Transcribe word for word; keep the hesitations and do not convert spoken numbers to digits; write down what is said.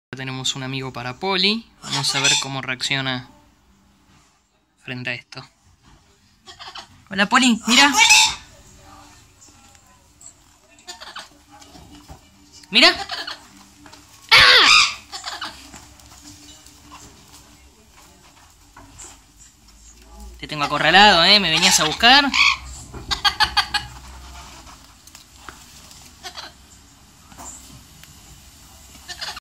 Tenemos un amigo para Poli. Vamos a ver cómo reacciona frente a esto. Hola Poli, mira. Mira. ¡Ah! Te tengo acorralado, ¿eh? ¿Me venías a buscar?